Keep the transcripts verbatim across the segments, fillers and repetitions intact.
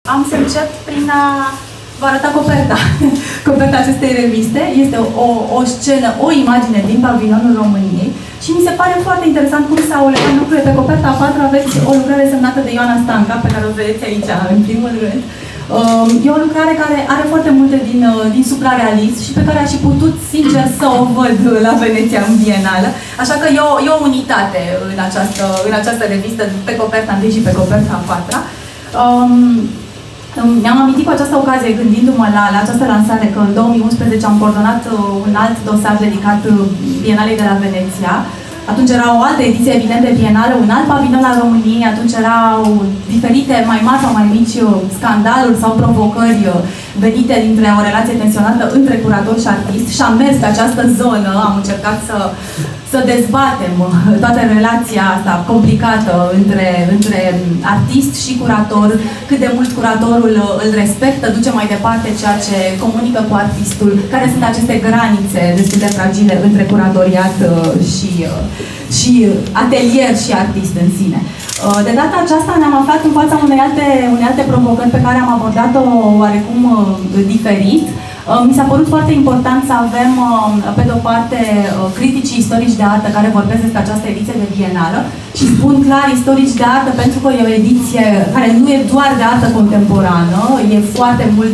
Am să încep prin a vă arăta coperta. Coperta acestei reviste este o, o scenă, o imagine din pavilionul României și mi se pare foarte interesant cum s-au legat lucrurile. Pe coperta a patra aveți o lucrare semnată de Ioana Stanca, pe care o vedeți aici, în primul rând. E o lucrare care are foarte multe din, din suprarealism și pe care aș fi putut, sincer, să o văd la Veneția în Bienală. Așa că e o, e o unitate în această, în această revistă, pe coperta întâi și pe coperta a patra. Um, Mi-am amintit cu această ocazie, gândindu-mă la, la această lansare, că în două mii unsprezece am coordonat un alt dosar dedicat Bienalei de la Veneția. Atunci era o altă ediție, evident, de Bienală, un alt pavilion al României, atunci erau diferite, mai mari sau mai mici, scandaluri sau provocări venite dintre o relație tensionată între curator și artist și am mers pe această zonă, am încercat să, să dezbatem toată relația asta complicată între, între artist și curator, cât de mult curatorul îl respectă, duce mai departe ceea ce comunică cu artistul, care sunt aceste granițe destul de fragile între curatoriat și, și atelier și artist în sine. De data aceasta ne-am aflat în fața unei alte, unei alte provocări pe care am abordat-o oarecum diferit. Mi s-a părut foarte important să avem, pe de-o parte, criticii istorici de artă care vorbesc despre această ediție de Bienală și spun clar istorici de artă pentru că e o ediție care nu e doar de artă contemporană, e foarte mult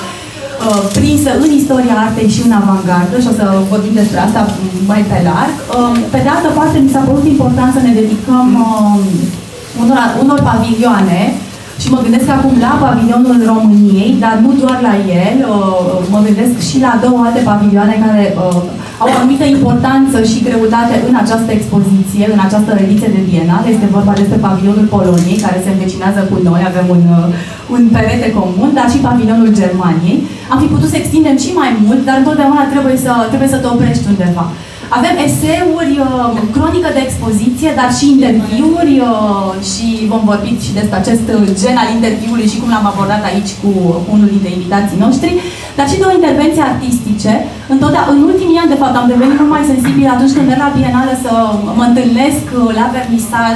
prinsă în istoria artei și în avangardă și o să vorbim despre asta mai pe larg. Pe de altă parte, mi s-a părut important să ne dedicăm unor, unor pavilioane și mă gândesc acum la pavilionul României, dar nu doar la el, mă gândesc și la două alte pavilioane care au o anumită importanță și greutate în această expoziție, în această ediție de Bienală. Este vorba despre pavilionul Poloniei, care se învecinează cu noi, avem un, un perete comun, dar și pavilionul Germaniei. Am fi putut să extindem și mai mult, dar întotdeauna trebuie să, trebuie să te oprești undeva. Avem eseuri, cronică de expoziție, dar și interviuri și vom vorbi și despre acest gen al interviului și cum l-am abordat aici cu unul dintre invitații noștri, dar și de o intervenție artistice. Întotdeauna, în ultimii ani, de fapt, am devenit mult mai sensibil atunci când merg la Bienală să mă întâlnesc la vernisaj,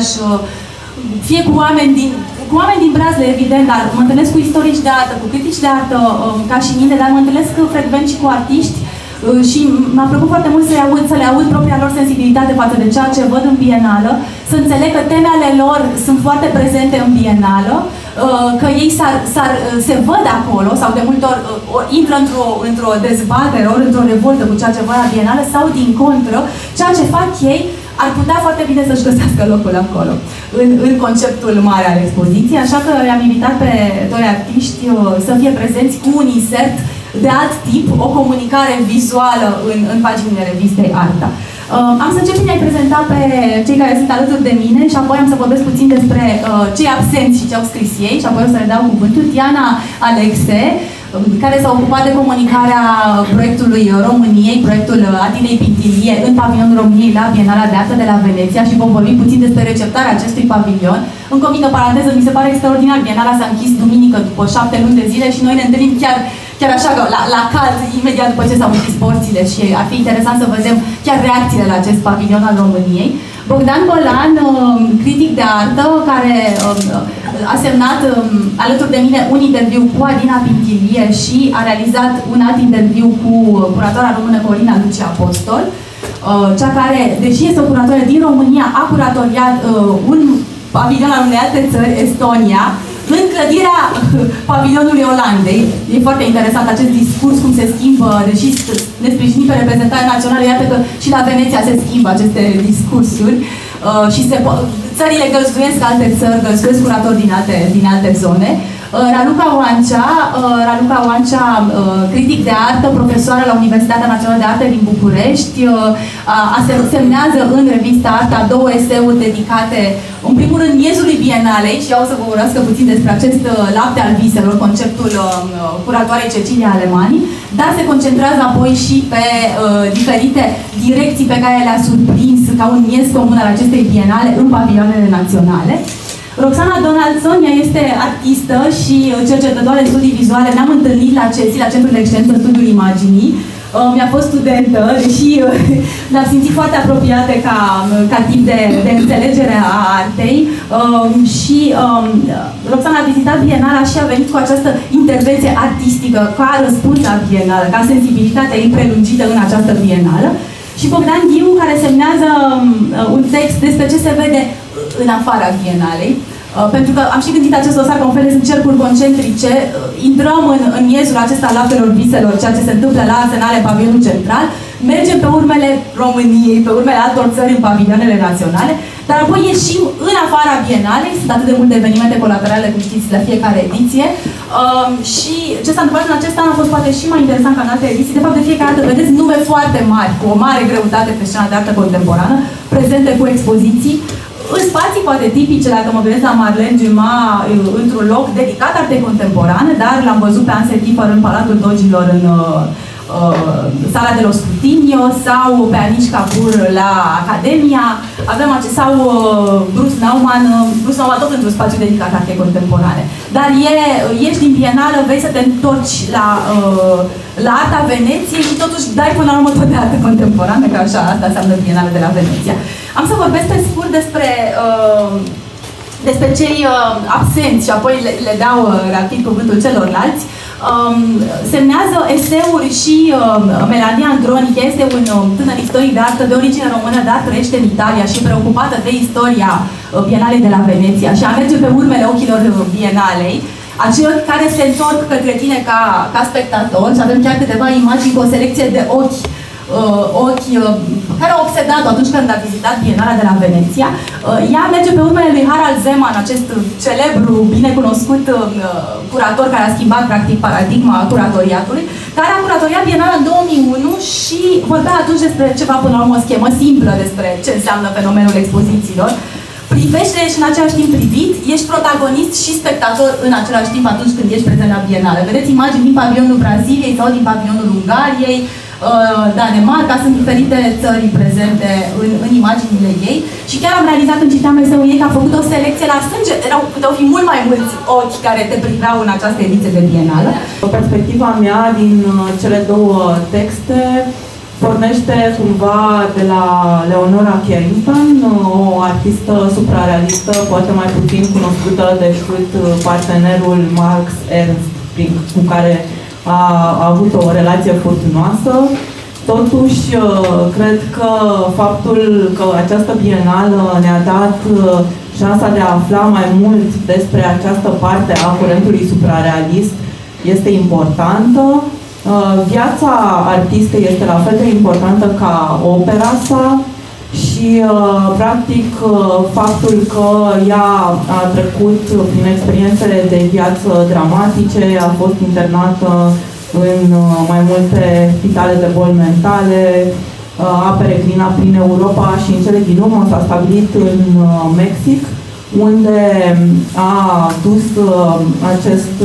fie cu oameni din cu oameni din Brazile, evident, dar mă întâlnesc cu istorici de artă, cu critici de artă, ca și mine, dar mă întâlnesc frecvent și cu artiști. Și m-a plăcut foarte mult să le aud, să le aud propria lor sensibilitate față de ceea ce văd în Bienală, să înțeleg că temele lor sunt foarte prezente în Bienală, că ei s-ar, s-ar, se văd acolo sau de multe ori, ori intră într-o, într-o dezbatere, ori într-o revoltă cu ceea ce văd la Bienală sau din contră, ceea ce fac ei ar putea foarte bine să-și găsească locul acolo, în, în conceptul mare al expoziției, așa că i-am invitat pe doi artiști să fie prezenți cu un insert de alt tip, o comunicare vizuală în, în paginile revistei Arta. Uh, am să încep prin a-i prezenta pe cei care sunt alături de mine și apoi am să vorbesc puțin despre uh, cei absenți și ce au scris ei și apoi o să le dau cuvântul. Diana Alexe, care s-a ocupat de comunicarea proiectului României, proiectul Atinei Pintilie în pavilionul României la Bienala de Artă de la Veneția și vom vorbi puțin despre receptarea acestui pavilion. Încă o mică paranteză, mi se pare extraordinar, Bienala s-a închis duminică după șapte luni de zile și noi ne întâlnim chiar, chiar așa, la, la cald, imediat după ce s-au închis porțile și ar fi interesant să vedem chiar reacțiile la acest pavilion al României. Bogdan Golan, critic de artă, care a semnat alături de mine un interviu cu Adina Pintilie și a realizat un alt interviu cu curatoarea română Corina Lucia Apostol, cea care, deși este o curatoare din România, a curatoriat un pavilion al unei alte țări, Estonia, în clădirea pavilionului Olandei. E foarte interesant acest discurs, cum se schimbă, deși ne sprijinim pe reprezentarea națională, iată că și la Veneția se schimbă aceste discursuri uh, și se, țările găzduiesc alte țări, găzduiesc curatori din alte, din alte zone. Uh, Raluca Oancea, uh, Raluca Oancea, uh, critic de artă, profesoară la Universitatea Națională de Arte din București, uh, a semnează în revista Arta două eseuri dedicate, în primul rând, miezului Bienalei, și eu o să vă vorbească puțin despre acest uh, lapte al viselor, conceptul uh, curatoarei Cecilia Alemani, dar se concentrează apoi și pe uh, diferite direcții pe care le-a surprins ca un miez comun al acestei bienale în pavilioanele naționale. Roxana Donaldson, ea este artistă și cercetătoare în studii vizuale. Ne-am întâlnit la C E S I, la Centrul de Excelență Studiul Imaginii. mi-a fost studentă, deși ne-am simțit foarte apropiate ca, ca tip de, de înțelegere a artei și Roxana a vizitat Bienala și a venit cu această intervenție artistică ca răspuns la Bienală, ca sensibilitatea ei prelungită în această Bienală. Și Bogdan Ghiu, care semnează un text despre ce se vede în afara Bienalei. Pentru că am și gândit acest dosar ca un fel de cercuri concentrice, intrăm în, în miezul acesta al laptelor viselor, ceea ce se întâmplă la Arsenale, în pavilionul central, mergem pe urmele României, pe urmele altor țări în pavilionele naționale, dar apoi ieșim în afara Bienalei, sunt atât de multe evenimente colaterale, cum știți, la fiecare ediție, um, și ce s-a întâmplat în acest an a fost poate și mai interesant ca în alte ediții. De fapt, de fiecare dată vedeți nume foarte mari, cu o mare greutate pe scena de artă contemporană, prezente cu expoziții, în spații poate tipice, dacă mă gândesc la Marlene Dumas, într-un loc dedicat artei contemporane, dar l-am văzut pe Ansel Kiefer în Palatul Dogilor, în uh, Sala de los Scrutinio, sau pe Anish Kapoor la Academia, avem acest, sau uh, Bruce Nauman, uh, Bruce Nauman tot într-un spațiu dedicat artei contemporane. Dar e, ești din Bienală, vei să te întorci la, uh, la Arta Veneției și totuși dai până la urmă tot de artă contemporană, că așa, asta înseamnă Bienală de la Veneția. Am să vorbesc pe scurt despre, uh, despre cei uh, absenți și apoi le, le dau uh, rapid cuvântul celorlalți. Um, semnează eseuri și uh, Melania Andronic, este un uh, tânăr istoric de artă de origine română, dar trăiește în Italia și e preocupată de istoria uh, Bienalei de la Veneția și a merge pe urmele ochilor uh, Bienalei, aceia care se întorc către tine ca, ca spectator și avem chiar câteva imagini cu o selecție de ochi Uh, ochi uh, care au obsedat atunci când a vizitat Bienala de la Veneția. Uh, ea merge pe urmele lui Harald Zeman, acest celebru, binecunoscut uh, curator care a schimbat practic paradigma curatoriatului, care a curatoriat Bienala în două mii unu și vorbea atunci despre ceva, până la urmă, o schemă simplă despre ce înseamnă fenomenul expozițiilor. Privește, ești în același timp privit, ești protagonist și spectator în același timp atunci când ești prezent la Bienală. Vedeți imagini din pavilionul Braziliei sau din pavilionul Ungariei, Danemarca, sunt diferite țări prezente în, în imaginile ei și chiar am realizat când citeam eseul ei că a făcut o selecție la sânge, erau, puteau fi mult mai mulți ochi care te priveau în această ediție de Bienală. Perspectiva mea din cele două texte pornește cumva de la Leonora Carrington, o artistă suprarealistă, poate mai puțin cunoscută decât partenerul Max Ernst, cu care a, a avut o relație furtunoasă. Totuși, cred că faptul că această bienală ne-a dat șansa de a afla mai mult despre această parte a curentului suprarealist este importantă. Viața artistei este la fel de importantă ca opera sa și, practic, faptul că ea a trecut prin experiențele de viață dramatice, a fost internată în mai multe spitale de boli mentale, a peregrinat prin Europa și în cele din urmă s-a stabilit în Mexic, unde a dus acest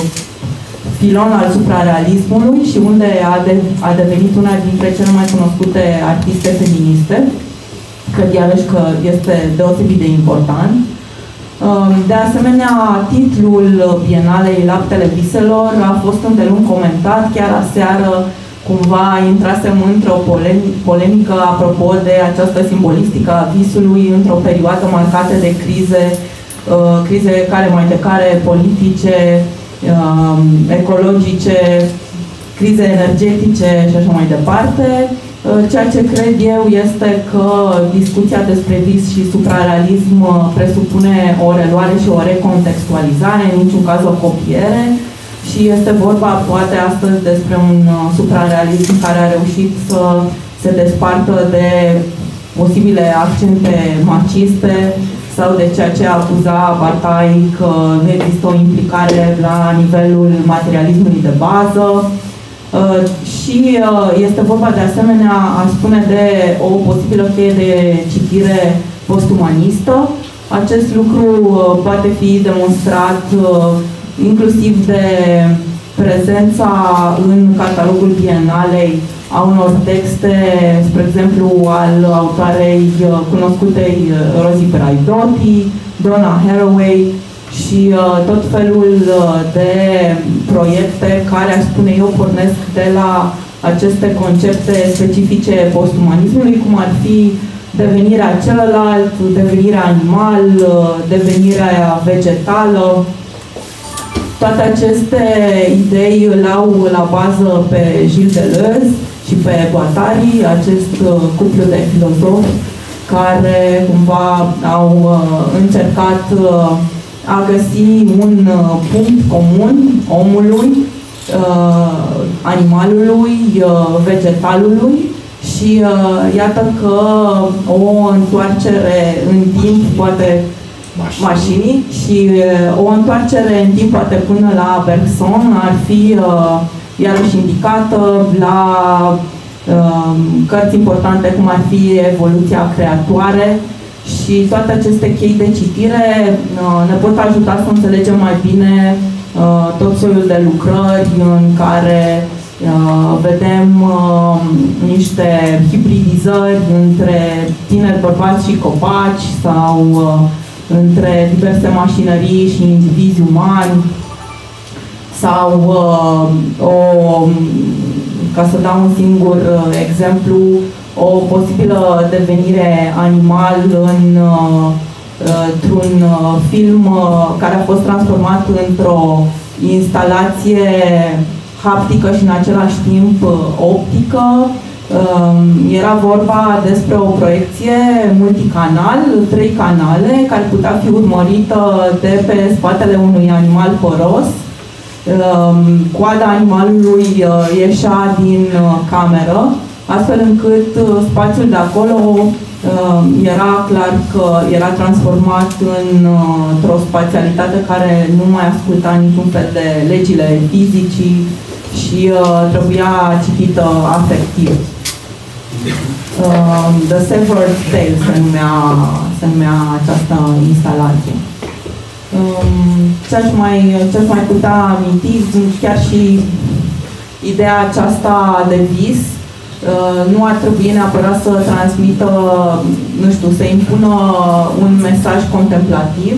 filon al suprarealismului și unde a, de, a devenit una dintre cele mai cunoscute artiste feministe. Cred iarăși că este deosebit de important. De asemenea, titlul Bienalei Laptele Viselor a fost îndelung comentat. Chiar aseară cumva intrasem într-o polemică apropo de această simbolistică a visului într-o perioadă marcată de crize, crize care mai de care politice, ecologice, crize energetice și așa mai departe. Ceea ce cred eu este că discuția despre vis și suprarealism presupune o reluare și o recontextualizare, în niciun caz o copiere, și este vorba poate astăzi despre un suprarealism care a reușit să se despartă de posibile accente maciste sau de ceea ce acuza Bataille că nu există o implicare la nivelul materialismului de bază. Uh, și uh, este vorba de asemenea, aș spune, de o posibilă cheie de citire postumanistă. Acest lucru uh, poate fi demonstrat uh, inclusiv de prezența în catalogul Bienalei a unor texte, spre exemplu, al autoarei uh, cunoscutei Rosie Braidotti, Donna Haraway, și uh, tot felul uh, de proiecte care, aș spune eu, pornesc de la aceste concepte specifice postumanismului, cum ar fi devenirea celălalt, devenirea animal, devenirea vegetală. Toate aceste idei îl au la bază pe Gilles Deleuze și pe Guattari, acest cuplu de filozofi care cumva au încercat a găsi un punct comun omului, animalului, vegetalului și iată că o întoarcere în timp poate mașinii și o întoarcere în timp poate până la Bergson ar fi iarăși indicată la cărți importante cum ar fi Evoluția creatoare și toate aceste chei de citire ne pot ajuta să înțelegem mai bine tot soiul de lucrări în care vedem niște hibridizări între tineri bărbați și copaci sau între diverse mașinării și indivizi umani sau o, ca să dau un singur exemplu, o posibilă devenire animal în, într-un film care a fost transformat într-o instalație haptică și în același timp optică. Era vorba despre o proiecție multicanal, trei canale, care putea fi urmărită de pe spatele unui animal poros. Coada animalului ieșea din cameră, astfel încât spațiul de acolo era clar că era transformat într-o spațialitate care nu mai asculta niciun fel de legile fizicii și trebuia citită afectiv. Uh, The Severed Tale se numea, se numea această instalație. Um, ce-aș mai, ce-aș mai putea aminti, chiar și ideea aceasta de vis, uh, nu ar trebui neapărat să transmită, nu știu, să impună un mesaj contemplativ,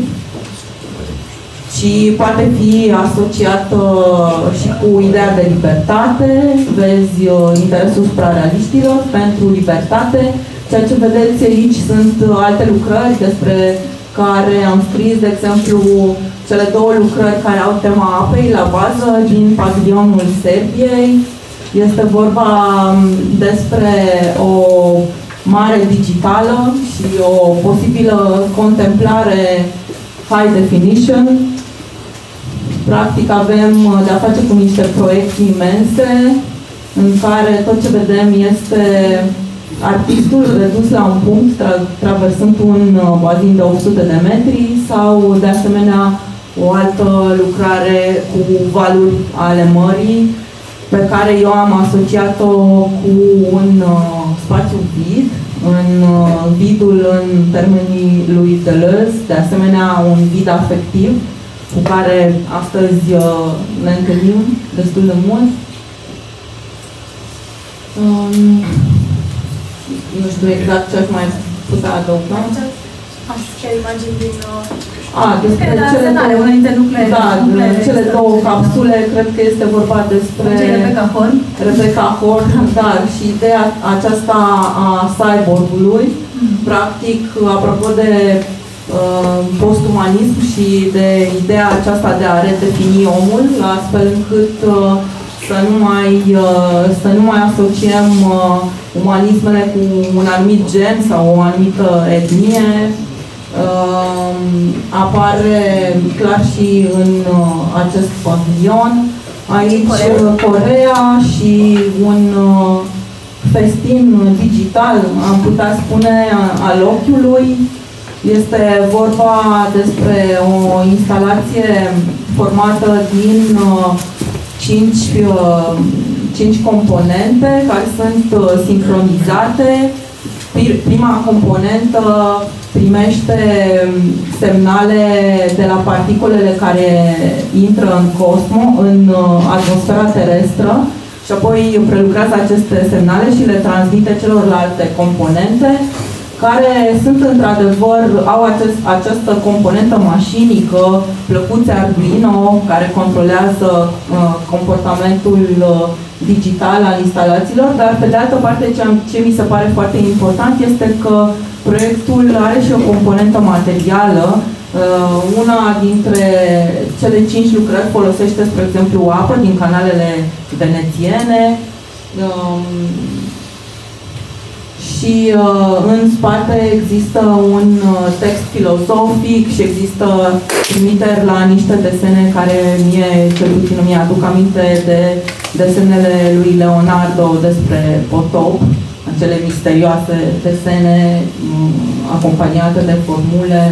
și poate fi asociată și cu ideea de libertate. Vezi interesul suprarealiștilor pentru libertate. Ceea ce vedeți aici sunt alte lucrări despre care am scris, de exemplu, cele două lucrări care au tema apei la bază din pavilionul Serbiei. Este vorba despre o mare digitală și o posibilă contemplare high definition. Practic avem de-a face cu niște proiecții imense în care tot ce vedem este artistul redus la un punct, tra traversând un bazin de opt sute de metri sau de asemenea o altă lucrare cu valuri ale mării pe care eu am asociat-o cu un uh, spațiu vid, în uh, vidul în termenii lui Deleuze, de asemenea un vid afectiv cu care astăzi uh, ne întâlnim destul de mult. Um, nu știu exact ce aș mai putea adăuga. Aș chiar imagini din... A, despre cele două, una dintre nuclee, da, nuclee cele două capsule, cred că este vorba despre Rebecca Horn. Rebecca Horn, da, și ideea aceasta a cyborgului, mm. practic, apropo de uh, postumanism și de ideea aceasta de a redefini omul, astfel încât uh, să nu mai, uh, să nu mai asociem uh, umanismele cu un anumit gen sau o anumită etnie. Uh, apare clar și în uh, acest pavilion. Aici Corea, Corea și un uh, festin digital, am putea spune, al ochiului. Este vorba despre o instalație formată din uh, cinci, uh, cinci componente care sunt uh, sincronizate. Prima componentă primește semnale de la particulele care intră în cosmos, în atmosfera terestră, și apoi prelucrează aceste semnale și le transmite celorlalte componente, care sunt într-adevăr, au acest, această componentă mașinică, plăcuțe Arduino, care controlează uh, comportamentul uh, digital al instalațiilor, dar pe de altă parte ce, ce mi se pare foarte important este că proiectul are și o componentă materială. Una dintre cele cinci lucrări folosește, spre exemplu, apă din canalele venețiene și în spate există un text filozofic și există trimiteri la niște desene care mie, cel puțin îmi aduc aminte de desenele lui Leonardo despre potop, acele misterioase desene acompaniate de formule.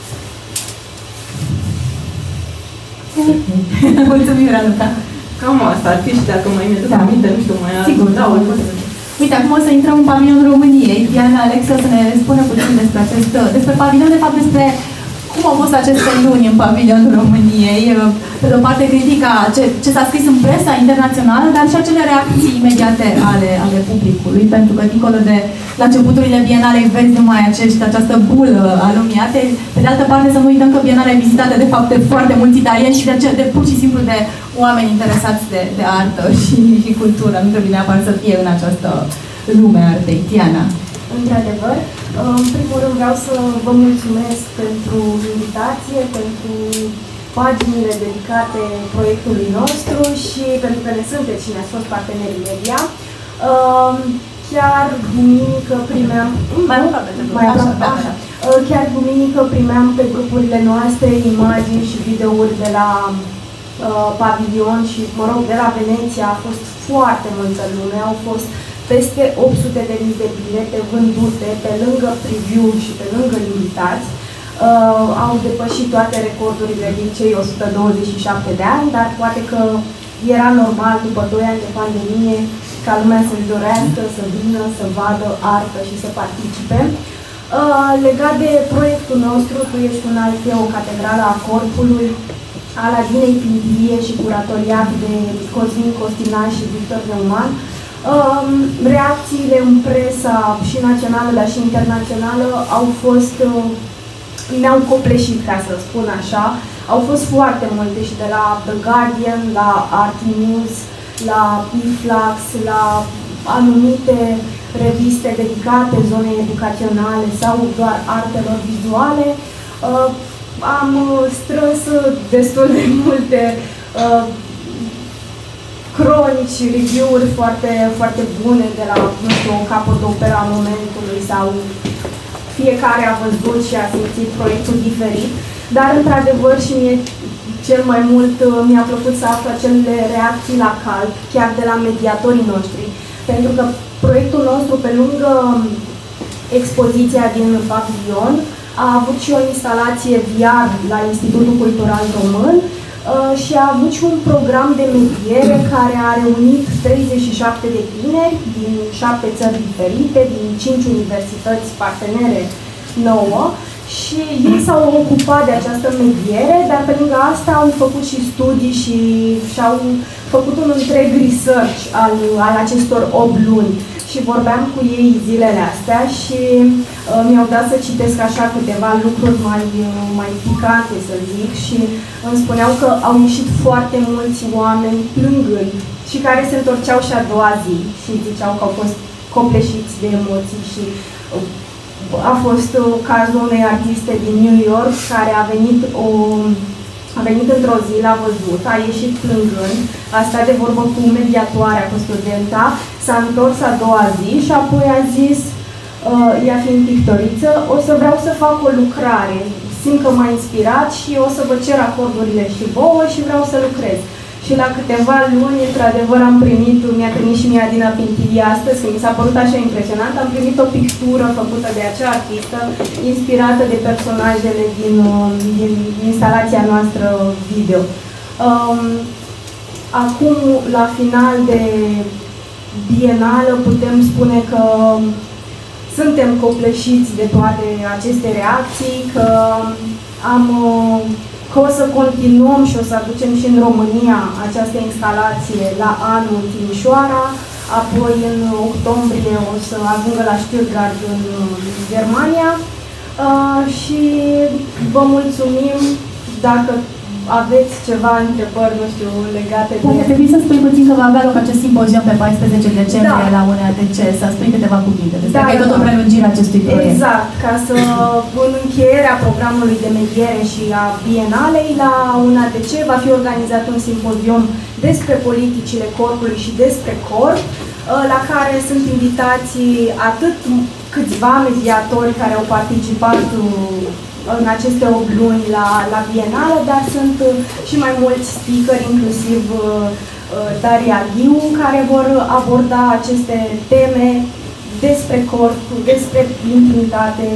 Mulțumim, Raluca. Cam asta ar fi și dacă mai mi-aduc da. aminte, nu știu, mai sigur, da, uite, acum o să intrăm în pavilionul României. Diana, Alex, o să ne spună puțin despre acest, despre pavilion, de fapt despre cum au fost aceste luni în pavilionul României. Pe de o parte critica ce, ce s-a scris în presa internațională, dar și acele reacții imediate ale, ale publicului, pentru că dincolo de la începuturile bienalei vezi numai acești, această bulă a lumii arte. Pe de altă parte să nu uităm că bienala e vizitată de fapt de foarte mulți italieni și de, de pur și simplu de oameni interesați de, de artă și, și cultură. Nu trebuie neapărat să fie în această lume a artei. Diana. Într-adevăr, în primul rând vreau să vă mulțumesc pentru invitație, pentru paginile dedicate proiectului nostru și pentru că ne sunteți și ne-ați fost partenerii media. Chiar duminică primeam... Mai mult mai aproape, așa. Chiar duminică primeam pe grupurile noastre imagini și videouri de la uh, pavilion și, mă rog, de la Veneția. A fost foarte multă lume, au fost peste opt sute de mii de bilete vândute, pe lângă preview și pe lângă invitați. Uh, au depășit toate recordurile din cei o sută douăzeci și șapte de ani, dar poate că era normal, după doi ani de pandemie, ca lumea să-și dorească, să vină, să vadă artă și să participe. Uh, legat de proiectul nostru, tu ești un alt o catedrală a corpului, al Adinei Pintilie și curatoriat de Cosmin Costinaș și Victor Neumann. Uh, reacțiile în presa și națională, dar și internațională au fost, uh, ne-au copleșit, ca să spun așa. Au fost foarte multe și de la The Guardian, la Art News, la Iflax, la anumite reviste dedicate zonei educaționale sau doar artelor vizuale. Uh, am strâns destul de multe uh, cronici, review-uri foarte, foarte bune de la, nu știu, o capăt de opera momentului sau fiecare a văzut și a simțit proiectul diferit, dar într-adevăr și mie cel mai mult mi-a plăcut să aflu acele reacții la cald, chiar de la mediatorii noștri, pentru că proiectul nostru, pe lângă expoziția din pavilion, a avut și o instalație V R la Institutul Cultural Român și a avut și un program de mediere care a reunit treizeci și șapte de tineri din șapte țări diferite, din cinci universități partenere nouă, și ei s-au ocupat de această mediere, dar pe lângă asta au făcut și studii și și-au făcut un întreg research al, al acestor opt luni. Și vorbeam cu ei zilele astea și uh, mi-au dat să citesc așa câteva lucruri mai, uh, mai picante, să zic, și îmi spuneau că au ieșit foarte mulți oameni plângând și care se întorceau și a doua zi și ziceau că au fost copleșiți de emoții. Și uh, a fost uh, cazul unei artiste din New York care a venit o... A venit într-o zi, l-a văzut, a ieșit plângând, a stat de vorbă cu mediatoarea, cu studenta, s-a întors a doua zi și apoi a zis, uh, ea fiind pictoriță, o să vreau să fac o lucrare, simt că m-a inspirat și o să vă cer acordurile și vouă și vreau să lucrez. Și la câteva luni, într-adevăr, am primit, mi-a trimis și mie Adina Pintilie astăzi, că mi s-a părut așa impresionant, am primit o pictură făcută de acea artistă, inspirată de personajele din, din instalația noastră video. Um, acum, la final de bienală, putem spune că suntem copleșiți de toate aceste reacții, că am... că o să continuăm și o să aducem și în România această instalație la anul în Timișoara, apoi în octombrie o să ajungă la Stuttgart în Germania uh, și vă mulțumim dacă aveți ceva întrebări, nu știu, legate de... Poate trebui să spui puțin că va avea loc acest simpozion pe paisprezece decembrie Da. la U N A T C, să spui câteva cuvinte despre Da, că e tot o da. prelungire a acestui proiect. Exact, ca să, în încheierea programului de mediere și a bienalei, la U N A T C va fi organizat un simpozion despre politicile corpului și despre corp, la care sunt invitați atât câțiva mediatori care au participat în aceste opt luni la, la bienală, dar sunt și mai mulți speakeri, inclusiv Daria Ghiu, care vor aborda aceste teme despre corp, despre intimitate,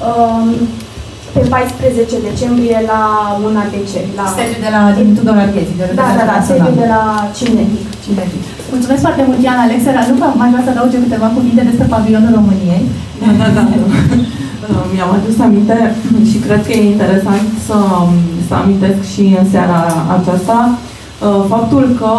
pe paisprezece decembrie la U N A T C. La... Sediul de la din Tudor Arghezi, de Da, da, da, sediul de la Cinetic. Cinetic. Mulțumesc foarte mult, Iana. Alexe Raluca, mai vreau să adaug eu câteva cuvinte despre pavilionul României. Da, da, da. Mi-am adus aminte și cred că e interesant să, să amintesc și în seara aceasta faptul că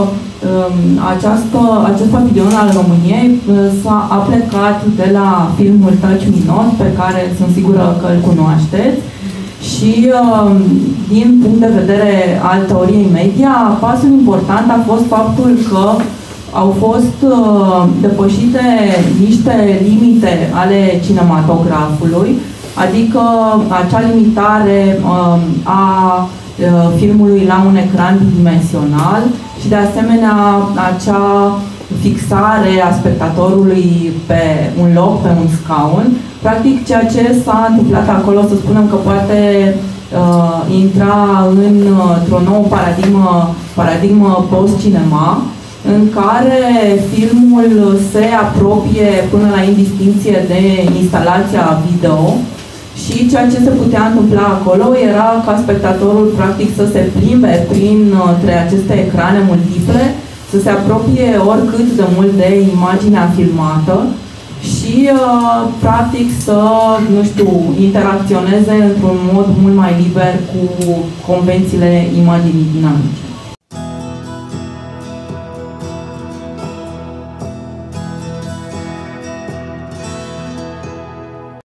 această, acest pavilion al României s-a a plecat de la filmul Touch Me Not, pe care sunt sigură că îl cunoașteți, și din punct de vedere al teoriei media, pasul important a fost faptul că au fost depășite niște limite ale cinematografului, adică acea limitare a filmului la un ecran bidimensional și de asemenea acea fixare a spectatorului pe un loc, pe un scaun. Practic ceea ce s-a întâmplat acolo, să spunem că poate uh, intra în, într-o nouă paradigmă, paradigmă post-cinema, în care filmul se apropie până la indistincție de instalația video. Și ceea ce se putea întâmpla acolo era ca spectatorul practic să se plimbe printre aceste ecrane multiple, să se apropie oricât de mult de imaginea filmată și practic să, nu știu, interacționeze într-un mod mult mai liber cu convențiile imaginii dinamice.